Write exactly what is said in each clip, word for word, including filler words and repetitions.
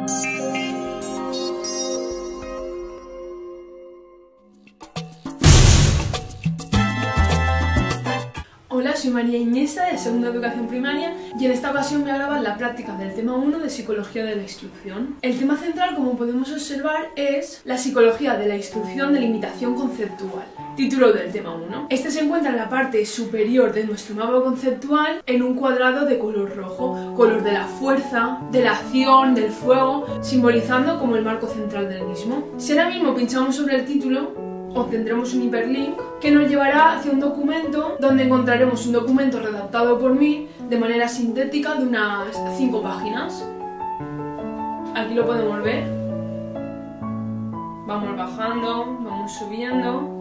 Hola, soy María Iniesta de Segundo de Educación Primaria y en esta ocasión voy a grabar la práctica del tema uno de Psicología de la Instrucción. El tema central, como podemos observar, es la psicología de la instrucción de limitación conceptual. Título del tema uno. Este se encuentra en la parte superior de nuestro mapa conceptual en un cuadrado de color rojo, color de la fuerza, de la acción, del fuego, simbolizando como el marco central del mismo. Si ahora mismo pinchamos sobre el título, obtendremos un hiperlink que nos llevará hacia un documento donde encontraremos un documento redactado por mí de manera sintética de unas cinco páginas. Aquí lo podemos ver. Vamos bajando, vamos subiendo.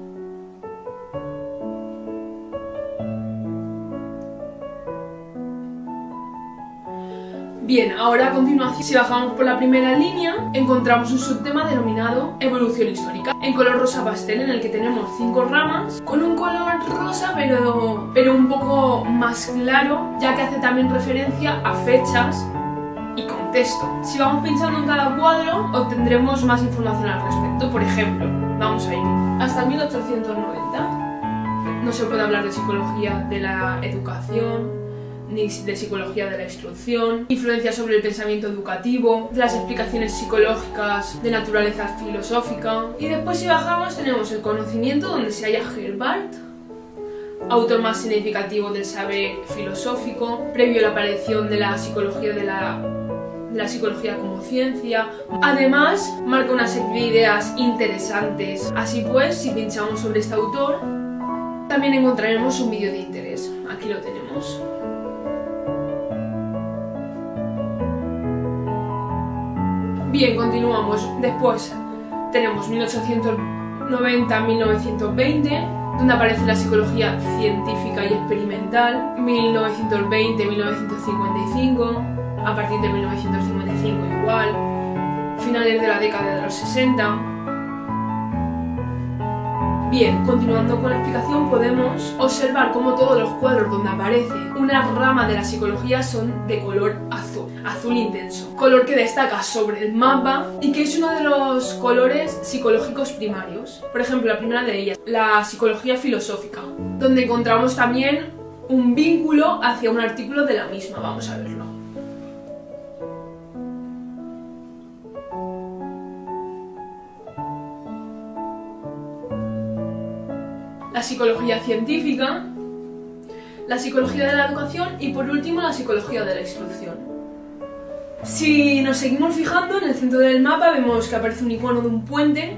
Bien, ahora a continuación, si bajamos por la primera línea, encontramos un subtema denominado evolución histórica, en color rosa pastel, en el que tenemos cinco ramas, con un color rosa pero, pero un poco más claro, ya que hace también referencia a fechas y contexto. Si vamos pinchando en cada cuadro, obtendremos más información al respecto. Por ejemplo, vamos a ir hasta mil ochocientos noventa. No se puede hablar de psicología de la educación, ni de psicología de la instrucción, influencia sobre el pensamiento educativo, de las explicaciones psicológicas de naturaleza filosófica. Y después, si bajamos, tenemos el conocimiento, donde se halla Herbart, autor más significativo del saber filosófico, previo a la aparición de la psicología de la, de la psicología como ciencia. Además, marca una serie de ideas interesantes. Así pues, si pinchamos sobre este autor, también encontraremos un vídeo de interés. Aquí lo tenemos. Bien, continuamos. Después tenemos mil ochocientos noventa a mil novecientos veinte, donde aparece la psicología científica y experimental. mil novecientos veinte a mil novecientos cincuenta y cinco, a partir de mil novecientos cincuenta y cinco igual, finales de la década de los sesenta. Bien, continuando con la explicación, podemos observar cómo todos los cuadros donde aparece una rama de la psicología son de color azul, azul intenso, color que destaca sobre el mapa y que es uno de los colores psicológicos primarios. Por ejemplo, la primera de ellas, la psicología filosófica, donde encontramos también un vínculo hacia un artículo de la misma. Vamos a verlo. La psicología científica, la psicología de la educación y por último la psicología de la instrucción. Si nos seguimos fijando, en el centro del mapa vemos que aparece un icono de un puente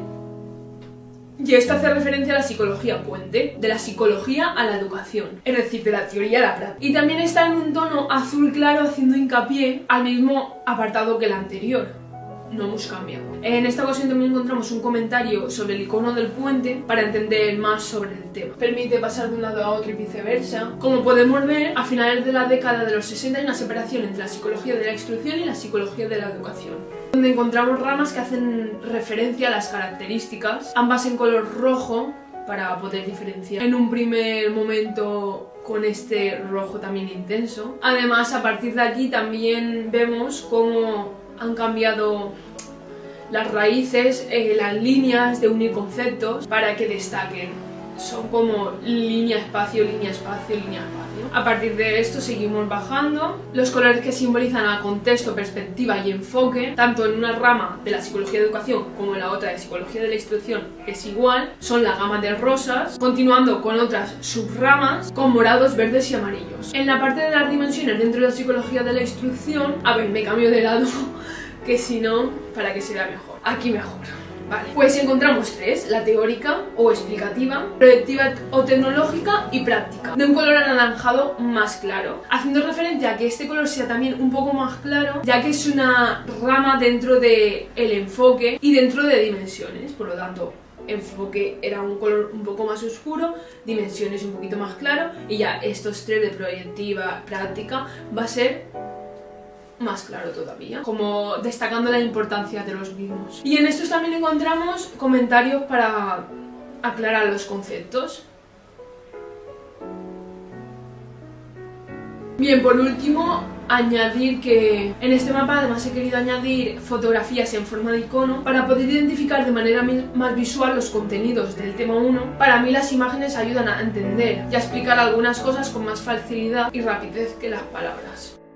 y esto hace referencia a la psicología puente, de la psicología a la educación, es decir, de la teoría a la práctica. Y también está en un tono azul claro, haciendo hincapié al mismo apartado que el anterior. No hemos cambiado. En esta ocasión también encontramos un comentario sobre el icono del puente para entender más sobre el tema. Permite pasar de un lado a otro y viceversa. Como podemos ver, a finales de la década de los sesenta hay una separación entre la psicología de la instrucción y la psicología de la educación, donde encontramos ramas que hacen referencia a las características, ambas en color rojo para poder diferenciar. En un primer momento con este rojo también intenso. Además, a partir de aquí también vemos cómo han cambiado las raíces, eh, las líneas de unir conceptos para que destaquen. Son como línea, espacio, línea, espacio, línea, espacio. A partir de esto seguimos bajando. Los colores que simbolizan a contexto, perspectiva y enfoque, tanto en una rama de la psicología de educación como en la otra de psicología de la instrucción, es igual, son la gama de rosas, continuando con otras subramas con morados, verdes y amarillos. En la parte de las dimensiones dentro de la psicología de la instrucción, a ver, me cambio de lado, que si no, para que se vea mejor. Aquí mejor. Vale, pues encontramos tres: la teórica o explicativa, proyectiva o tecnológica y práctica, de un color anaranjado más claro, haciendo referencia a que este color sea también un poco más claro, ya que es una rama dentro del enfoque y dentro de dimensiones. Por lo tanto, enfoque era un color un poco más oscuro, dimensiones un poquito más claro, y ya estos tres de proyectiva, práctica, va a ser más claro todavía, como destacando la importancia de los mismos. Y en estos también encontramos comentarios para aclarar los conceptos. Bien, por último, añadir que en este mapa además he querido añadir fotografías en forma de icono para poder identificar de manera más visual los contenidos del tema uno. Para mí las imágenes ayudan a entender y a explicar algunas cosas con más facilidad y rapidez que las palabras.